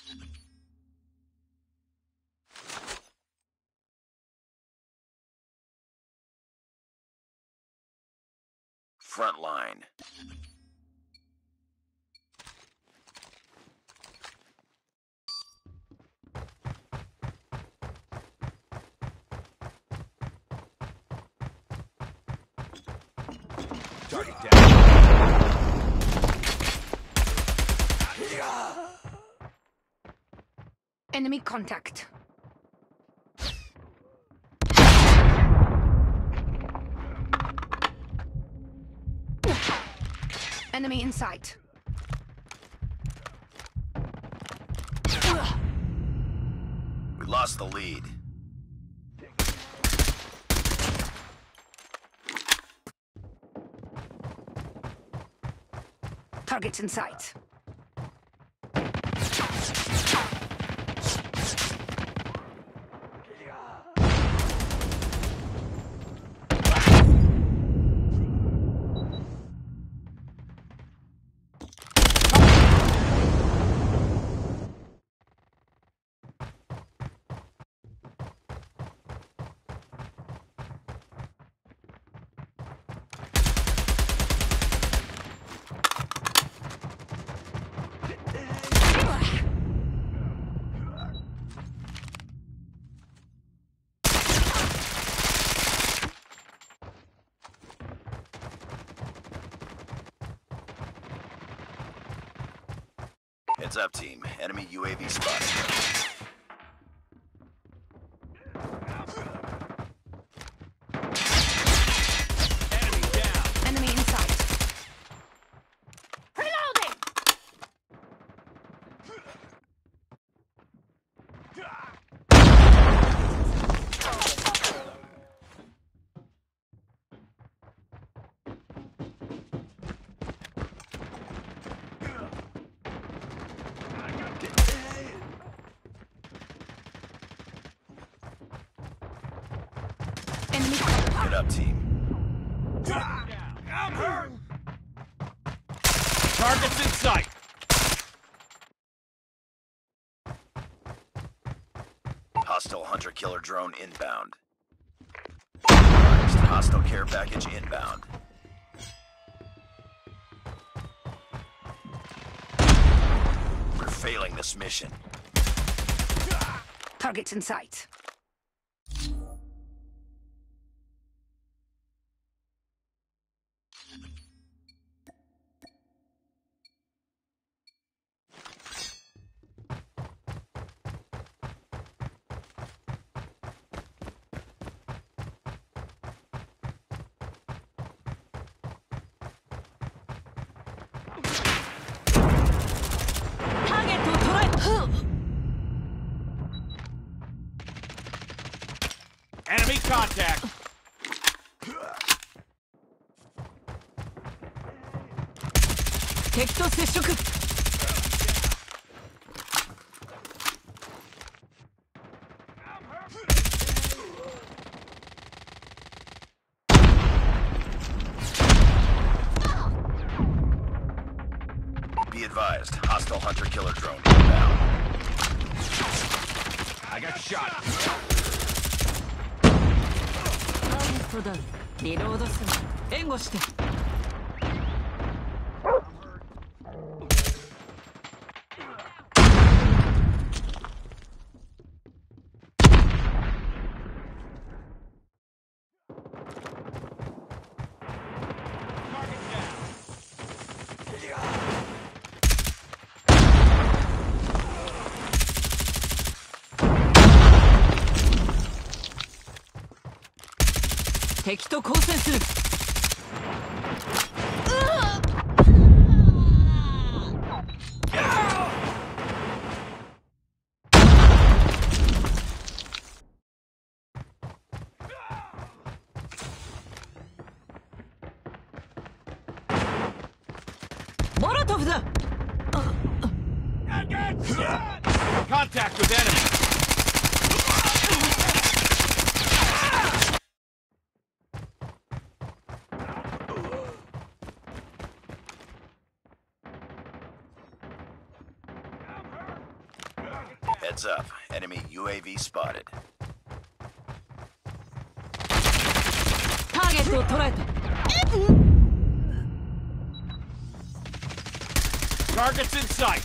Front line. Target down. Enemy contact. Enemy in sight. We lost the lead. Targets in sight. Heads up, team. Enemy UAV spotted. Enemy down. Enemy in sight. Reloading! Enemy Get up, team. I'm hurt. Targets in sight. Hostile hunter-killer drone inbound. Hostile care package inbound. We're failing this mission. targets in sight. Enemy contact! Be advised, hostile hunter-killer drone inbound. I got shot. リロードする。援護して。敵と交戦する。モロトフだ。 Contact with enemy. Heads up. Enemy UAV spotted. ターゲットを捉えた。 Targets in sight.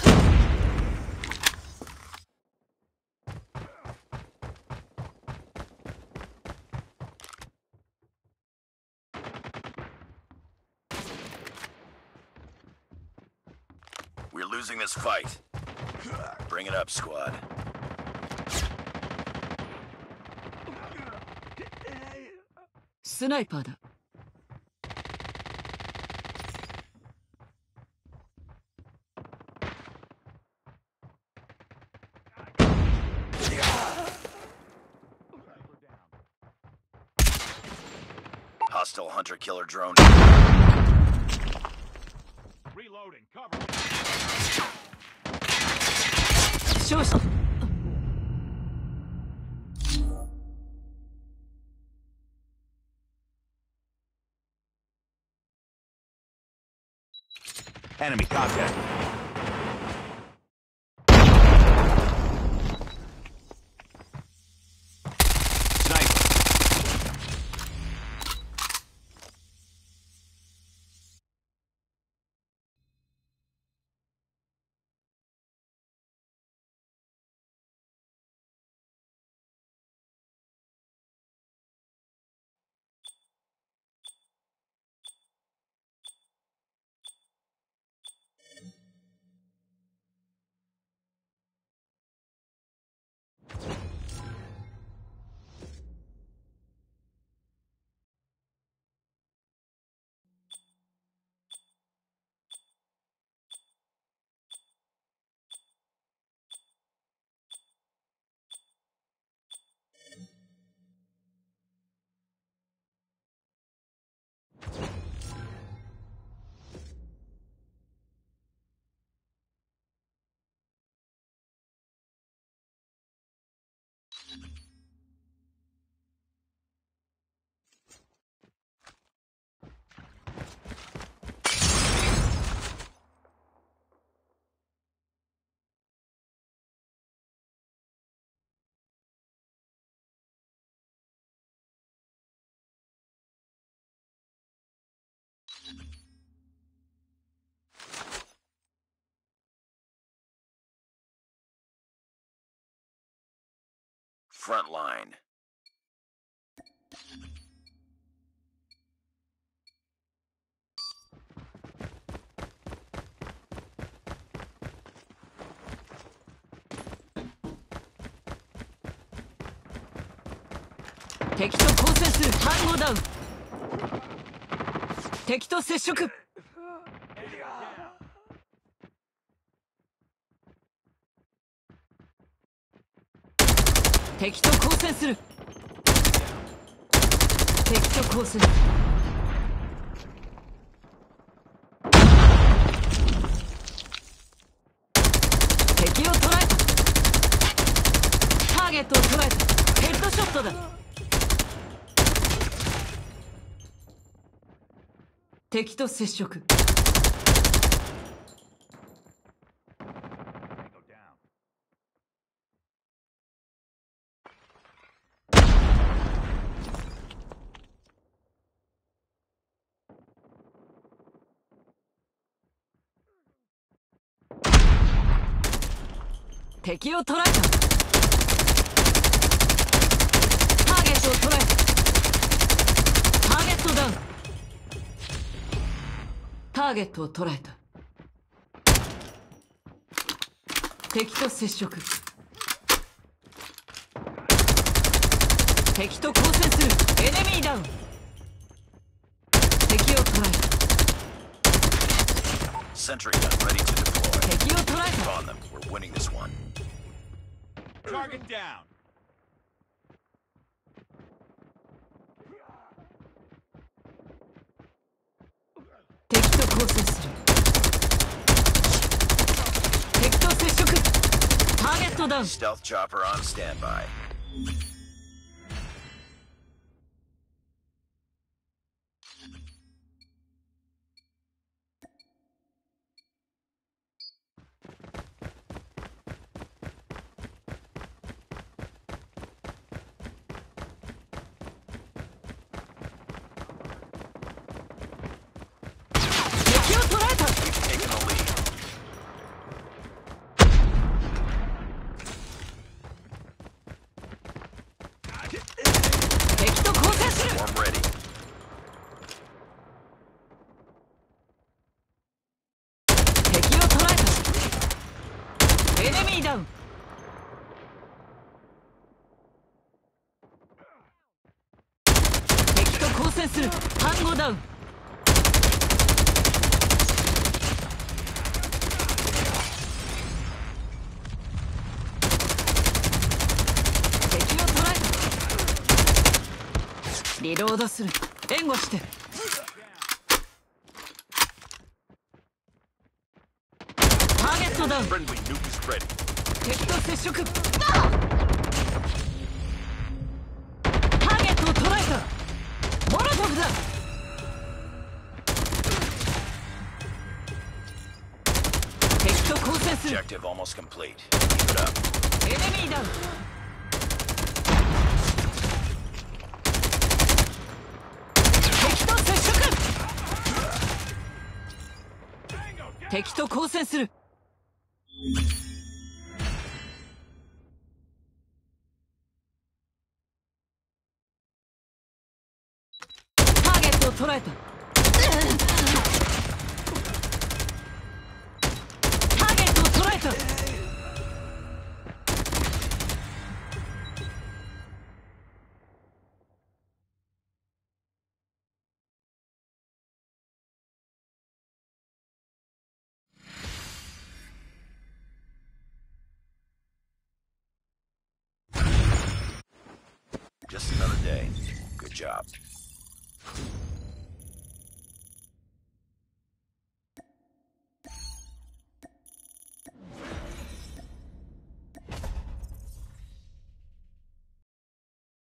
We're losing this fight. Bring it up, squad. スナイパーだ。 Hostile hunter-killer drone. Reloading. Cover. 負傷者。 Enemy contact. Sniper. Front line. Enemy 敵と交戦する。反応ダウン。敵と接触。 敵と交戦する。敵と交戦。敵を捉えた。ターゲットを捉えた。ヘッドショットだ。敵と接触。 敵を捉えた。ターゲットを捉えた。ターゲットダウン。ターゲットを捉えた。敵と接触。敵と交戦する。エネミーダウン。敵を捉えた。 Sentry gun ready to deploy. 敵を捉えた。 On them. We're winning this one. Target down. 敵と交戦する。敵と接触。ターゲットダウン。 Stealth chopper on standby. 戦する。単語ダウン。敵を捉えた。リロードする。援護して。ターゲットダウン。 Friendly Noob is ready. 敵と接触。ターゲットを捉えた。モロトフだ。敵と交戦する。 Objective almost complete. Keep it up. エネミーダウン。敵と接触。敵と交戦する。ターゲットを捉えた。ターゲットを捉えた。 Just another day. Good job.